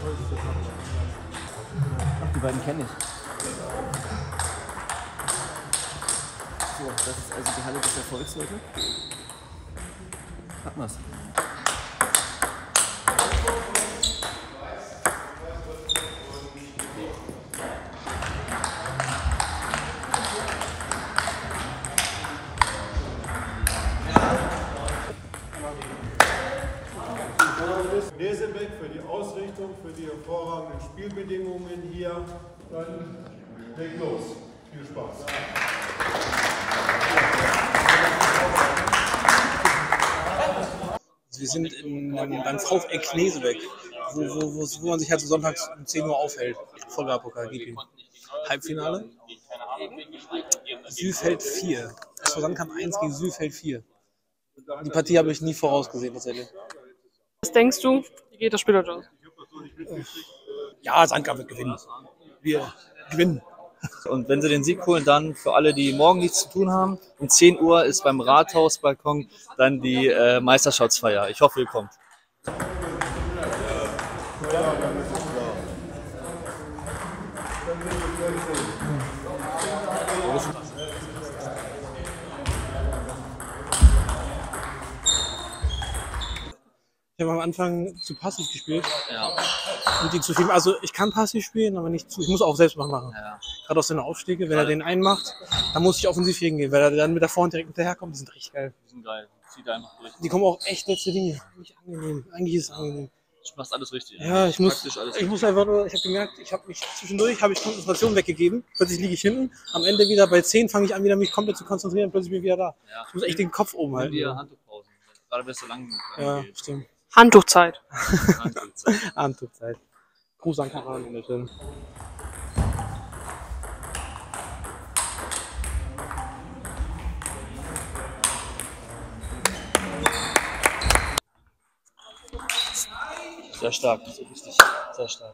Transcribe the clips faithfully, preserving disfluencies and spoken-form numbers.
Ach, die beiden kenne ich. So, das ist also die Halle des Erfolgs heute. Packen wir's. Lesebeck für die Ausrichtung, für die hervorragenden Spielbedingungen hier. Dann leg los. Viel Spaß. Wir sind in, in, beim VfL Knesebeck, wo, wo, wo, wo man sich halt so sonntags um zehn Uhr aufhält. Vollgarpokal, G P. Halbfinale. Sülfeld vier. S V Sandkamp eins gegen Sülfeld vier. Die Partie habe ich nie vorausgesehen tatsächlich. Was denkst du, wie geht das Spiel heute aus? Ja, Sandkamp wird gewinnen. Wir gewinnen. Und wenn sie den Sieg holen, dann für alle, die morgen nichts zu tun haben, um zehn Uhr ist beim Rathausbalkon dann die äh, Meisterschaftsfeier. Ich hoffe, ihr kommt. Ich habe am Anfang zu passiv gespielt. Ja. Und die zu viel. Also ich kann passiv spielen, aber nicht zu. Ich muss auch selbst mal machen. Ja. Gerade aus den Aufstiege, wenn er den einen macht, dann muss ich offensiv hingehen, weil er dann mit der Vorhand direkt hinterherkommt. Die sind richtig geil. Die sind geil. Zieht einfach durch. Die kommen auch echt letzte Linie. Nicht angenehm. Eigentlich ist es angenehm. Du machst alles richtig. Ja, ich muss, alles ich muss einfach nur, ich habe gemerkt, ich habe mich zwischendurch, habe ich Konzentration weggegeben. Plötzlich liege ich hinten. Am Ende wieder bei zehn fange ich an, wieder mich komplett zu konzentrieren. Plötzlich bin ich wieder da. Ja. Ich muss echt den Kopf oben halten. Dir Handtuchpausen. Gerade bist du lang. Ja, stimmt. Handtuchzeit. Handtuchzeit. Handtuchzeit. Gruß an Karan in der Film. Sehr stark, so richtig, sehr stark.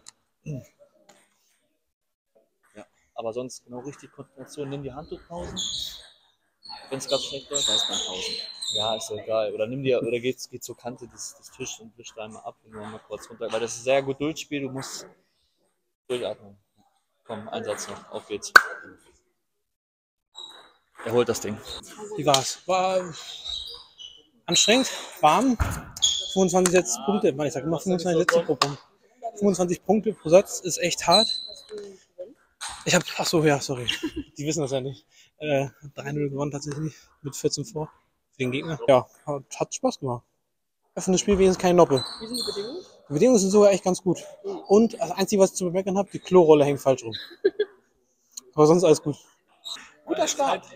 Ja, aber sonst genau richtig Konzentration. Nimm die Handtuchpausen. Wenn es gerade schlecht läuft, weiß man Pausen. Ja, ist ja egal. Oder nimm dir, oder geht, geht zur Kante des, des Tisches und wisch da einmal ab und nur mal kurz runter. Weil das ist sehr gut Durchspiel, du musst durchatmen. Komm, ein Satz noch, auf geht's. Er holt das Ding. Wie war's? War anstrengend, warm. fünfundzwanzig Sätze Punkte, ich sag immer fünfundzwanzig Sätze pro Punkt. fünfundzwanzig Punkte pro Satz ist echt hart. Ich hab, ach so, ja, sorry. Die wissen das ja nicht. Äh, drei null gewonnen tatsächlich, mit vierzehn vor. Für den Gegner. Ja, hat, hat Spaß gemacht. Öffnes Spiel wenigstens keine Noppe. Wie sind die Bedingungen? Die Bedingungen sind sogar echt ganz gut. Und das Einzige, was ich zu bemerken habe, die Klorolle hängt falsch rum. Aber sonst alles gut. Guter Start.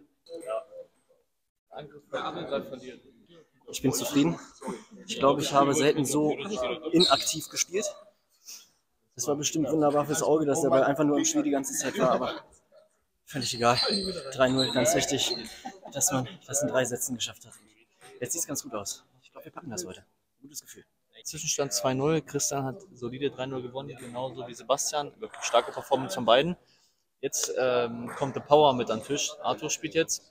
Ich bin zufrieden. Ich glaube, ich habe selten so inaktiv gespielt. Das war bestimmt wunderbar fürs Auge, dass der Ball einfach nur im Spiel die ganze Zeit war, aber völlig egal. drei null, ganz wichtig, dass man das in drei Sätzen geschafft hat. Jetzt sieht es ganz gut aus. Ich glaube, wir packen das heute. Gutes Gefühl. Zwischenstand zwei null. Christian hat solide drei null gewonnen, genauso wie Sebastian. Wirklich starke Performance von beiden. Jetzt ähm, kommt der Power mit an den Tisch. Arthur spielt jetzt.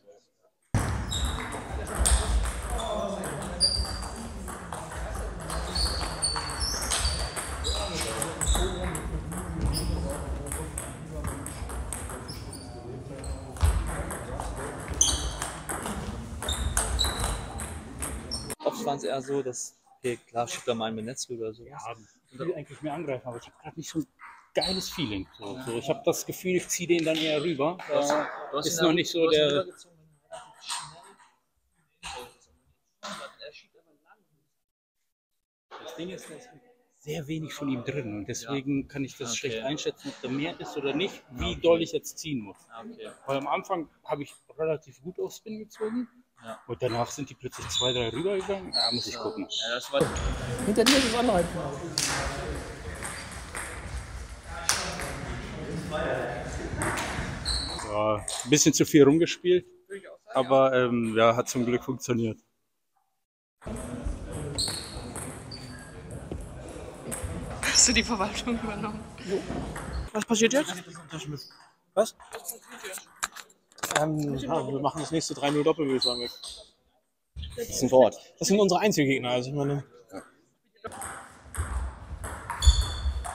Oft waren es eher so, dass, okay, klar, schiebt er mal ein Netz rüber oder sowas. Ja, ich will eigentlich mehr angreifen, aber ich habe gerade nicht so ein geiles Feeling. So, so, ich habe das Gefühl, ich ziehe den dann eher rüber. Du hast ist ihn noch da- nicht so du hast ihn der. rübergezogen. Das Ding ist, da ist sehr wenig von ihm drin und deswegen kann ich das Okay. schlecht einschätzen, ob da mehr ist oder nicht, wie doll ich jetzt ziehen muss. Ah, okay. Weil am Anfang habe ich relativ gut auf Spin gezogen Ja. und danach sind die plötzlich zwei, drei rübergegangen. Da muss ich gucken. Ja, das war Hinter dir ist das andere. Ja, ein bisschen zu viel rumgespielt, aber ähm, ja, hat zum Glück funktioniert. Hast du die Verwaltung übernommen? Was passiert jetzt? Was? Ähm, ja, wir machen das nächste drei null Doppel, würde ich sagen. das ist ein Wort. Das sind unsere Einzelgegner, also ich meine.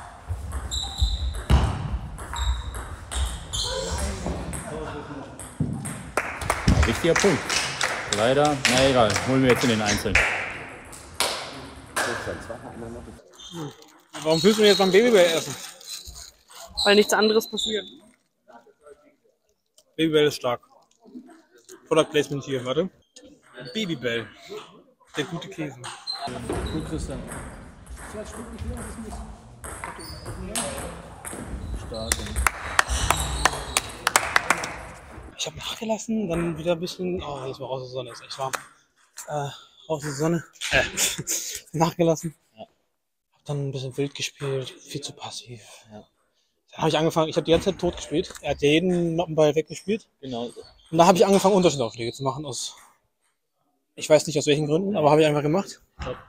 Wichtiger Punkt. Leider, na egal, holen wir jetzt in den Einzelnen. Warum fühlst du mich jetzt beim Babybell essen? Weil nichts anderes passiert. Babybell ist stark. Product Placement hier, warte. Babybell. Der gute Käse. Gut, Christian. Stark. Ich habe nachgelassen, dann wieder ein bisschen. Oh, jetzt mal raus aus der Sonne, ist echt warm. Äh, raus aus der Sonne. Äh, nachgelassen. Ja. Hab dann ein bisschen wild gespielt, viel zu passiv. Ja. Dann habe ich angefangen, ich habe die ganze Zeit tot gespielt. Er hat jeden Noppenball weggespielt. Genau. Und da habe ich angefangen, Unterschiedsaufschläge zu machen. Aus, ich weiß nicht aus welchen Gründen, aber habe ich einfach gemacht.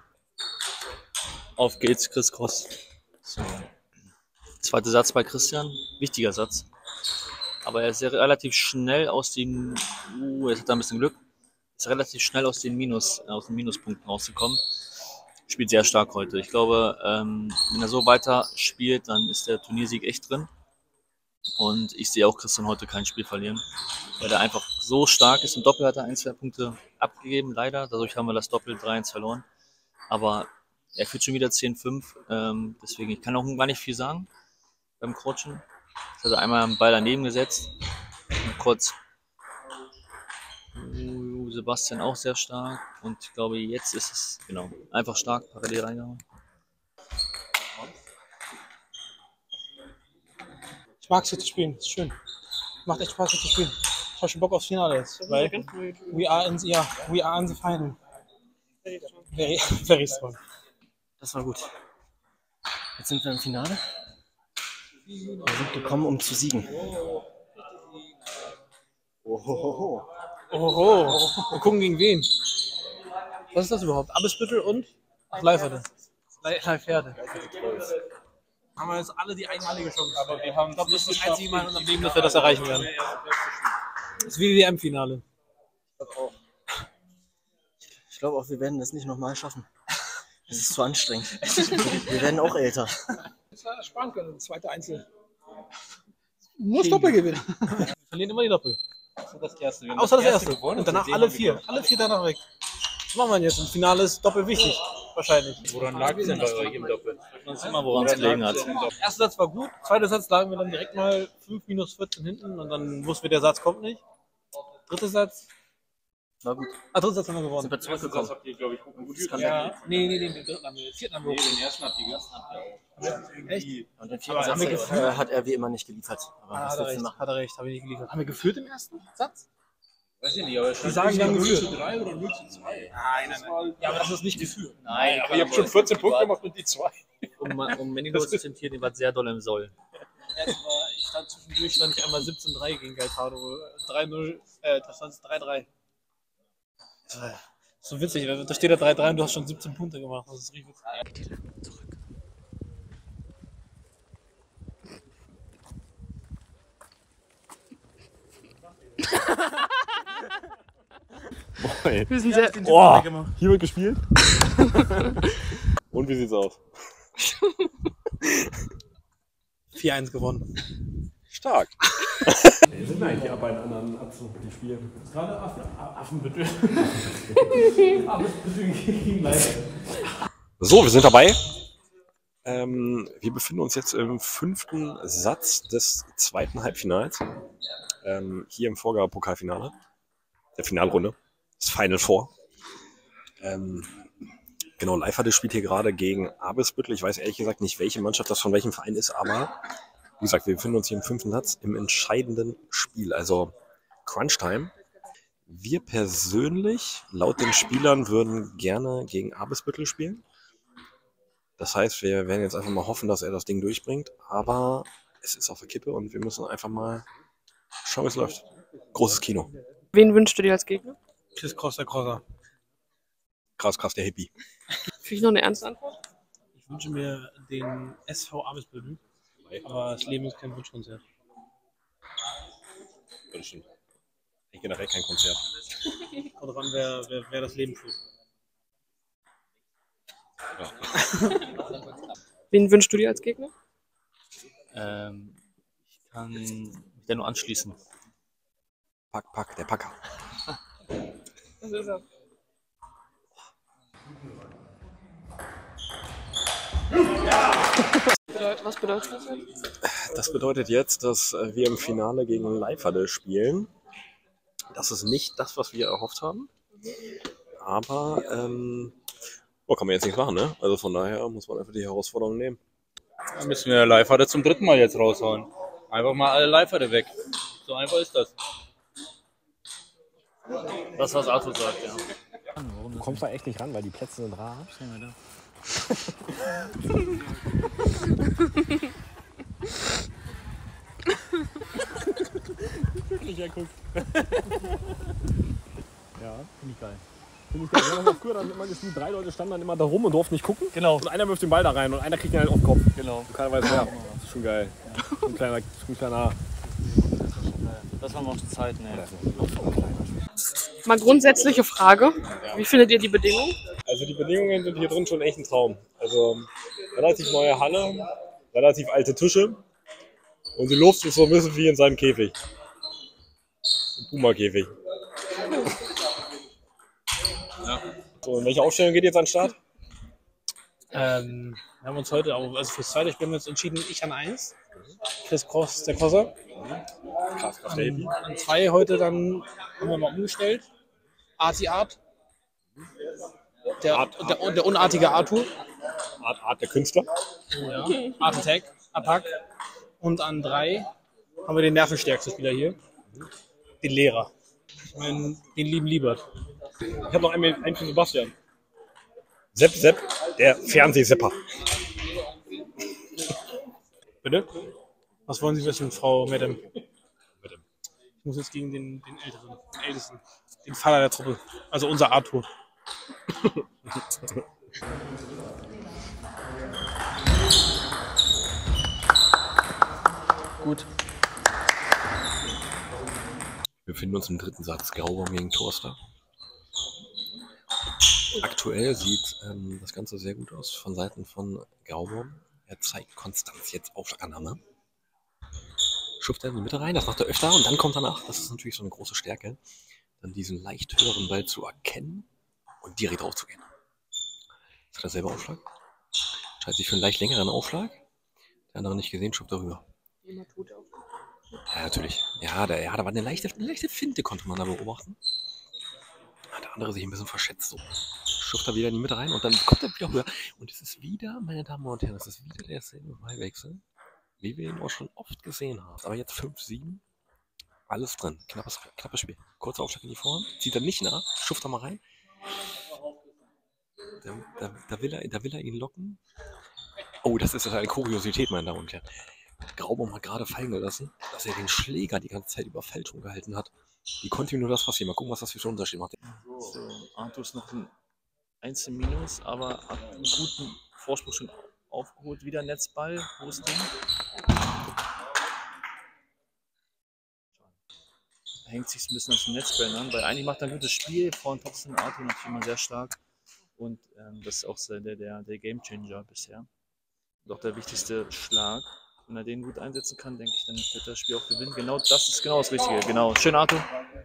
Auf geht's, Chris Cross. So. Zweiter Satz bei Christian. Wichtiger Satz. Aber er ist sehr relativ schnell aus den, uh, jetzt hat er ein bisschen Glück, ist relativ schnell aus den Minus, aus den Minuspunkten rausgekommen. Spielt sehr stark heute. Ich glaube, ähm, wenn er so weiter spielt, dann ist der Turniersieg echt drin. Und ich sehe auch Christian heute kein Spiel verlieren, weil er einfach so stark ist. Im Doppel hat er ein, zwei Punkte abgegeben, leider. Dadurch haben wir das Doppel drei eins verloren. Aber er führt schon wieder zehn fünf. Ähm, deswegen, ich kann auch gar nicht viel sagen beim Coachen. Jetzt hat er einmal einen Ball daneben gesetzt. Und kurz. Uh, Sebastian auch sehr stark. Und ich glaube, jetzt ist es genau einfach stark parallel reingehauen. Ich mag es hier zu spielen, ist schön. Macht echt Spaß hier zu spielen. Ich habe schon Bock aufs Finale jetzt. Weil we are in the, yeah, we are in the final. Very, very strong. Das war gut. Jetzt sind wir im Finale. Wir sind gekommen, um zu siegen. Ohoho. Oho. Wir gucken gegen wen. Was ist das überhaupt? Abbesbüttel und? Ach, Leiferde. Leiferde. Haben wir jetzt alle die einmalige Chance. Aber wir haben, ich glaube, das ist das einzige Mal in unserem Leben, dass wir das erreichen werden. Das ist wie die W M-Finale. Ich glaube auch, wir werden das nicht nochmal schaffen. Das ist zu anstrengend. Wir werden auch älter. Das war spannend, das zweite Einzel. Muss Doppel gewinnen. Wir verlieren immer die Doppel. Außer das erste. Außer das erste. Und danach alle vier. Alle vier danach weg. Was machen wir jetzt? Im Finale ist Doppel wichtig. Wahrscheinlich. Woran lag es denn bei euch im Doppel? Das ist immer, woran es gelegen hat. Erster Satz war gut. Zweiter Satz lagen wir dann direkt mal fünf minus vierzehn hinten. Und dann wussten wir, der Satz kommt nicht. Dritter Satz. War gut. Ah, dritter Satz haben wir gewonnen. Sind wir zurückgekommen. habt ihr, glaube ich, gut geführt. Ja. Nee, nee, nee, den dritten haben wir. Den vierten haben wir. Nee, den ersten habt ihr gegessen. Echt? Und den vierten Aber haben wir Satz geführt? äh, hat er wie immer nicht geliefert. Aber Ah, was hat er willst du recht. machen? Hat er recht. Habe ich nicht geliefert. Haben wir geführt im ersten Satz? Weiß ich nicht, aber es Die sagen, wir haben null geführt. zu drei oder null zu zwei. Nein, nein, nein. Ja, aber das ist nicht geführt. Nein, Aber ihr habt schon vierzehn Punkte gemacht und die zwei. Um, um Menino zu zitieren, die war sehr doll im Soll. Ich stand zwischendurch stand ich einmal siebzehn drei gegen Gaetano. drei null, äh, da stand es drei drei. Das war so witzig, da steht da drei drei und du hast schon siebzehn Punkte gemacht. Das ist richtig witzig. Wir sind sehr. Oh, hier wird gespielt. Und wie sieht's aus? vier eins gewonnen. Stark. Wir sind eigentlich aber in anderen Atzen, die spielen. Gerade Affenbüttel. Affenbüttel gegen Leiter. So, wir sind dabei. Ähm, wir befinden uns jetzt im fünften Satz des zweiten Halbfinals. Ähm, hier im Vorgabepokalfinale. Der Finalrunde. Das Final Four. Ähm, genau, Leiferde spielt hier gerade gegen Abbesbüttel. Ich weiß ehrlich gesagt nicht, welche Mannschaft das von welchem Verein ist, aber wie gesagt, wir befinden uns hier im fünften Satz im entscheidenden Spiel, also Crunch-Time. Wir persönlich, laut den Spielern, würden gerne gegen Abbesbüttel spielen. Das heißt, wir werden jetzt einfach mal hoffen, dass er das Ding durchbringt, aber es ist auf der Kippe und wir müssen einfach mal schauen, wie es läuft. Großes Kino. Wen wünschst du dir als Gegner? Chris Cross, der Crosser. Krass, krass, der Hippie. Krieg ich noch eine ernste Antwort? Ich wünsche mir den S V Abbesbüttel, aber das Leben ist kein Wunschkonzert. Das stimmt. Ich generell kein Konzert. Kommt drauf an, wer, wer, wer das Leben führt. Ja. Wen wünschst du dir als Gegner? Ähm, ich kann mich da nur anschließen. Pack, pack, der Packer. Das ist er. Was bedeutet das jetzt? Das bedeutet jetzt, dass äh, wir im Finale gegen Leiferde spielen. Das ist nicht das, was wir erhofft haben. Aber ähm, oh, kann man jetzt nichts machen, ne? Also von daher muss man einfach die Herausforderung nehmen. Dann müssen wir Leiferde zum dritten Mal jetzt raushauen. Einfach mal alle Leiferde weg. So einfach ist das. Das, was Arthur sagt, ja. Du kommst da echt nicht ran, weil die Plätze sind rar. Wirklich, ja, guck. Ja, finde ich geil. Finde ich geil. Wir haben das früher dann immer gespielt, drei Leute standen dann immer da rum und durften nicht gucken. Genau. Und einer wirft den Ball da rein und einer kriegt ihn halt auf den Kopf. Genau. Und keiner weiß mehr. Das ist schon geil. Ja. Ein kleiner, ein kleiner. Das war noch die Zeit, ne? Mal grundsätzliche Frage. Wie findet ihr die Bedingungen? Also die Bedingungen sind hier drin schon echt ein Traum. Also relativ neue Halle, relativ alte Tische und die Luft ist so ein bisschen wie in seinem Käfig. Ein Puma-Käfig. Ja. So, und welche Aufstellung geht jetzt an den Start? Ähm, wir haben uns heute, auch, also fürs zweite Spiel haben wir uns entschieden, ich an eins. Chris Cross, der Crosser. Krass, krass, An, an zwei heute dann haben wir mal umgestellt. Arti Art. Der, Art, der, der, der unartige Arthur. Art, Art der Künstler. Ja. Art Attack, Attack. Und an drei haben wir den nervenstärksten Spieler hier. Den Lehrer. Ich meine, den lieben Liebert. Ich habe noch einen, einen für Sebastian. Sepp, Sepp, der Fernsehsepper. Bitte? Was wollen Sie wissen, Frau Madame? Ich muss jetzt gegen den, den Älteren, den Ältesten, den Vater der Truppe. Also unser Arthur. Gut. Wir befinden uns im dritten Satz. Graubaum gegen Torster. Aktuell sieht ähm, das Ganze sehr gut aus von Seiten von Graubaum. Er zeigt Konstanz jetzt Aufschlagannahme. Schupft er in die Mitte rein, das macht er öfter und dann kommt danach, das ist natürlich so eine große Stärke, dann diesen leicht höheren Ball zu erkennen und direkt draufzugehen. Jetzt hat er selber Aufschlag. Entscheidet sich für einen leicht längeren Aufschlag. Der andere nicht gesehen, schupft darüber. Ja, natürlich. Ja, da, ja, da war eine leichte, eine leichte Finte, konnte man da beobachten. Hat der andere sich ein bisschen verschätzt. So. Schupft er wieder in die Mitte rein und dann kommt er wieder höher. Und es ist wieder, meine Damen und Herren, es ist wieder derselbe Ballwechsel, wie wir ihn auch schon oft gesehen haben. Aber jetzt fünf sieben. Alles drin. Knappes, knappes Spiel. Kurzer Aufschlag in die Vorhand. Zieht er nicht nach. Schupft er mal rein. Da, da, da, will er, da will er ihn locken. Oh, das ist eine Kuriosität, meine Damen und Herren. Graubaum hat gerade fallen gelassen, dass er den Schläger die ganze Zeit über Faltung gehalten hat. Wie konnte ihm nur das passieren? Mal gucken, was das für einen Unterschied macht. So, Arthur ist noch ein eins im Minus, aber hat einen guten Vorsprung schon aufgeholt. Wieder Netzball. Hohes Ding. Hängt sich ein bisschen an den Netzbällen an, weil eigentlich macht er ein gutes Spiel. Vorhin trotzdem Arthur natürlich immer sehr stark. Und ähm, das ist auch der, der, der Gamechanger bisher. Und auch der wichtigste Schlag. Wenn er den gut einsetzen kann, denke ich, dann wird das Spiel auch gewinnen. Genau das ist genau das Richtige. Genau. Schön, Arthur.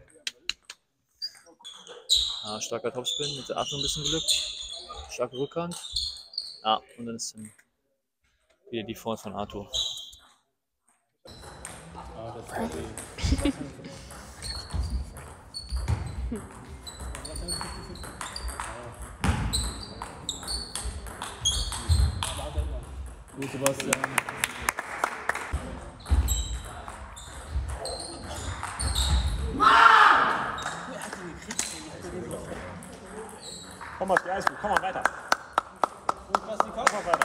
Ah, starker Topspin, mit der Arthur ein bisschen Glück. Starke Rückhand. Ah, und dann ist dann wieder die Vorhand von Arthur. Gut, Sebastian. Komm mal, ja, ist gut. Komm mal weiter. Komm mal weiter.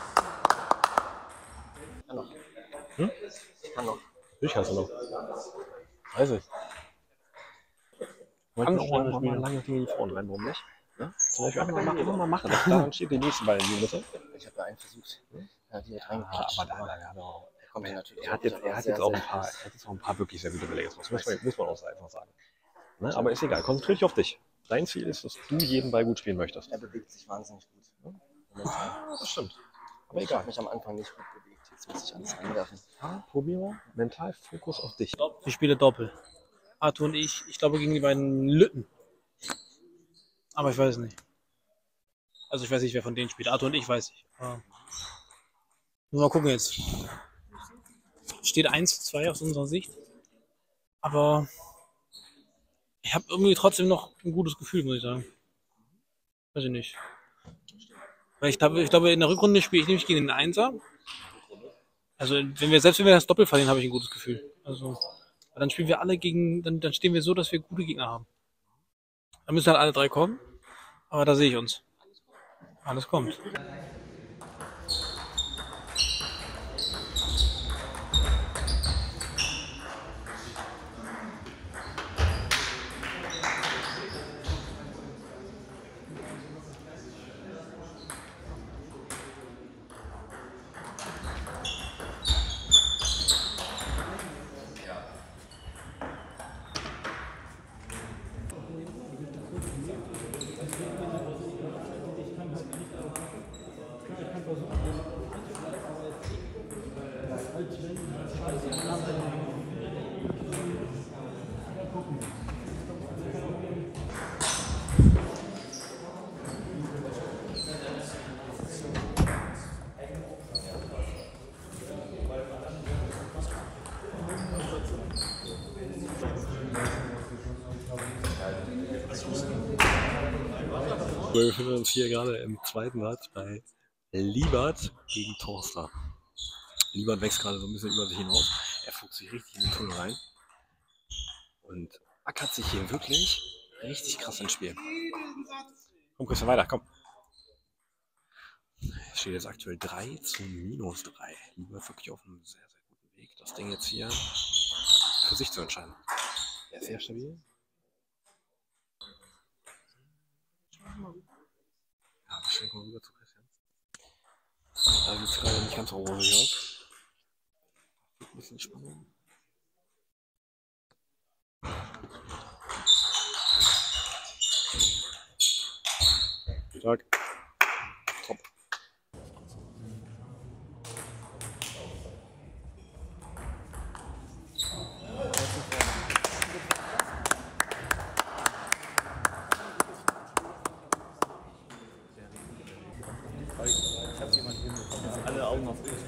Kann noch. Hm? Kann noch. Ich kannst du noch. Weiß ich. Man kann auch mal, mal lange gegen die Frauen rein, warum nicht? Ja? Zum Beispiel einfach mal, einfach mal machen. Daran steht der nächste Ball in die Mitte. Ich habe da einen versucht. Er hat hier reingekriegt. Aber da, da, da, da. Kommt er natürlich. Er hat jetzt, er hat jetzt auch ein paar, er hat jetzt auch ein paar wirklich sehr gute Bälle. Das muss man, muss man auch einfach sagen. Ne? Aber ist egal, konzentriere dich auf dich. Dein Ziel ist, dass du jeden Ball gut spielen möchtest. Er bewegt sich wahnsinnig gut. Ne? Ah, das stimmt. Aber egal. Ich habe mich am Anfang nicht gut bewegt. Jetzt muss ich alles einwerfen. Ja, probier mal. Mental Fokus auf dich. Ich spiele Doppel. Arthur und ich, ich glaube gegen die beiden Lütten. Aber ich weiß nicht. Also ich weiß nicht, wer von denen spielt. Arthur und ich weiß nicht. Aber nur mal gucken jetzt. Steht eins zu zwei aus unserer Sicht. Aber ich habe irgendwie trotzdem noch ein gutes Gefühl, muss ich sagen. Weiß ich nicht. Weil ich glaube, ich glaube in der Rückrunde spiele ich nämlich gegen den Einser. Also wenn wir, selbst wenn wir das Doppel verlieren, habe ich ein gutes Gefühl. Also dann spielen wir alle gegen, dann, dann stehen wir so, dass wir gute Gegner haben. Dann müssen halt alle drei kommen. Aber da sehe ich uns. Alles kommt. Wir befinden uns hier gerade im zweiten Satz bei Liebert gegen Torstar. Liebert wächst gerade so ein bisschen über sich hinaus. Er fuchst sich richtig in den Tunnel rein und ackert sich hier wirklich richtig krass ins Spiel. Komm, Christian, weiter, komm. Es steht jetzt aktuell drei zu minus drei. Liebert wirklich auf einem sehr, sehr guten Weg, das Ding jetzt hier für sich zu entscheiden. Er ist sehr stabil. Ja, wir stellen mal rüber zu Christian. Da sieht es gerade nicht ganz so rosig aus. Ein bisschen Spannung. Stark. Top. Alle Augen auf dich.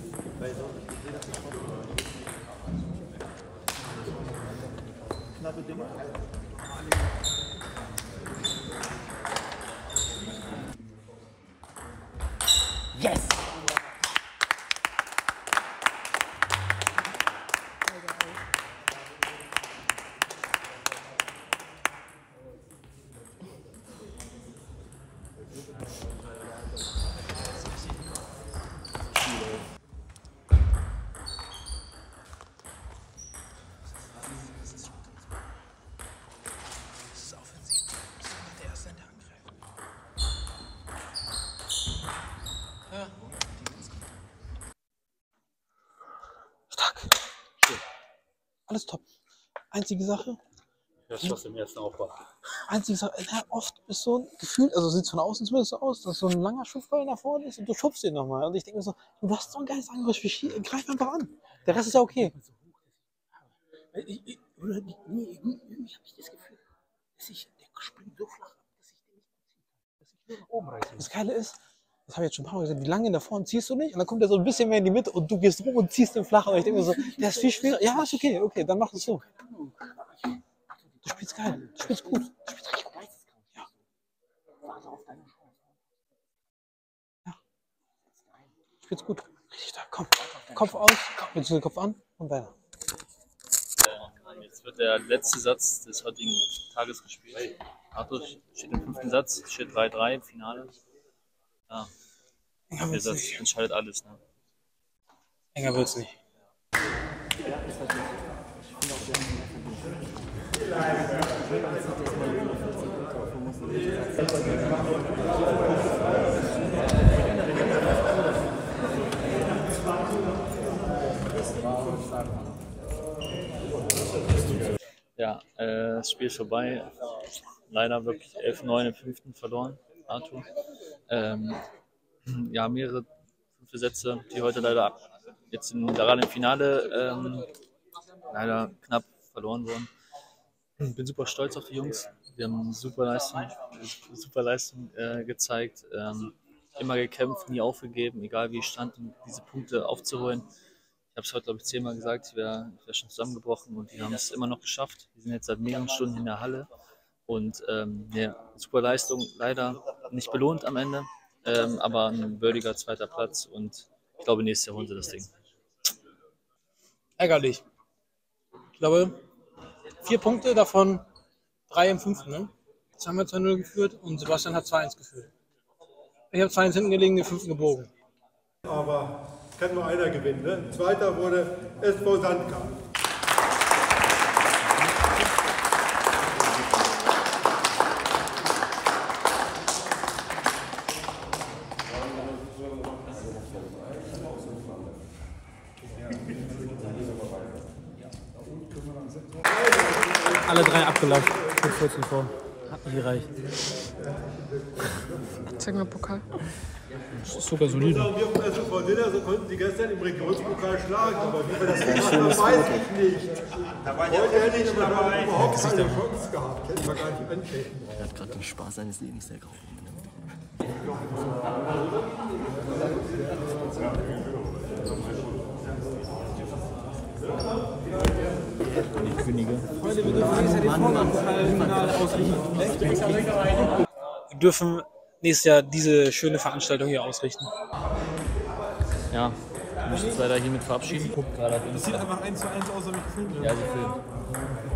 Knappe Dinge. Yes! Alles top. Einzige Sache. Das ist im ersten Aufbau. Einzige Sache, ja, oft ist so ein Gefühl, also sieht es von außen zumindest so aus, dass so ein langer Schubball nach vorne ist und du schubst ihn nochmal. Und ich denke mir so, du hast so ein geiles Angriff, greif einfach an. Der Rest ist ja okay. Ich, ich, oder nee, irgendwie habe ich das Gefühl, dass ich, der springt so flach ab, dass ich den nicht ziehen kann. Dass ich nur nach oben reiße. Das Geile ist, das habe ich jetzt schon ein paar Mal gesagt, wie lange in der Vorne ziehst du nicht? Und dann kommt er so ein bisschen mehr in die Mitte und du gehst rum und ziehst den flach. Und ich denke mir so, der ist viel schwerer. Ja, ist okay, okay, dann mach es so. Du spielst geil, du spielst gut, du spielst richtig gut. Ja. Ja. Du spielst gut. Richtig stark, komm. Kopf aus, jetzt den Kopf an und weiter. Jetzt wird der letzte Satz des heutigen Tages gespielt. Arthur steht im fünften Satz, steht drei drei im Finale. Ja. Enger Der wird's Satz nicht. entscheidet alles. Ne? Enger wird's nicht. Ja, äh, das Spiel ist vorbei. Leider wirklich elf neun im fünften verloren, Arthur. Ähm, ja, mehrere fünfte Sätze, die heute leider jetzt in, gerade im Finale ähm, leider knapp verloren wurden. Ich bin super stolz auf die Jungs. Wir haben super Leistung, super Leistung äh, gezeigt. Ähm, immer gekämpft, nie aufgegeben, egal wie ich stand, um diese Punkte aufzuholen. Ich habe es heute, glaube ich, zehnmal gesagt, ich wäre wär schon zusammengebrochen und die haben es immer noch geschafft. Die sind jetzt seit mehreren Stunden in der Halle und ähm, ja, super Leistung, leider nicht belohnt am Ende, ähm, aber ein würdiger zweiter Platz und ich glaube, nächstes Jahr holen sie das Ding. Ärgerlich. Ich glaube, vier Punkte, davon drei im fünften. Ne? Jetzt haben wir zwei null geführt und Sebastian hat zwei eins geführt. Ich habe zwei eins hinten gelegen, den fünften gebogen. Aber kann nur einer gewinnen. Ne? Zweiter wurde S V Sandkamp. Alle drei abgelaufen. Mit vierzehn vor. Hat nicht gereicht. Zeig mal Pokal. Das ist sogar solide. Und wir vom S V Dinner, so konnten sie gestern im Regionspokal schlagen, aber wie wir das gemacht haben, weiß ich nicht. Heute hätte ich aber überhaupt keine Chance gehabt. Hätten wir gar nicht antreten. Er hat gerade den Spaß seines Lebens, der Grau. Die Könige. Wir dürfen nächstes Jahr diese schöne Veranstaltung hier ausrichten. Ja, ich möchte uns leider hiermit verabschieden. Das sieht einfach eins zu eins aus, wie ich gefilmt habe. Ja, sie filmen.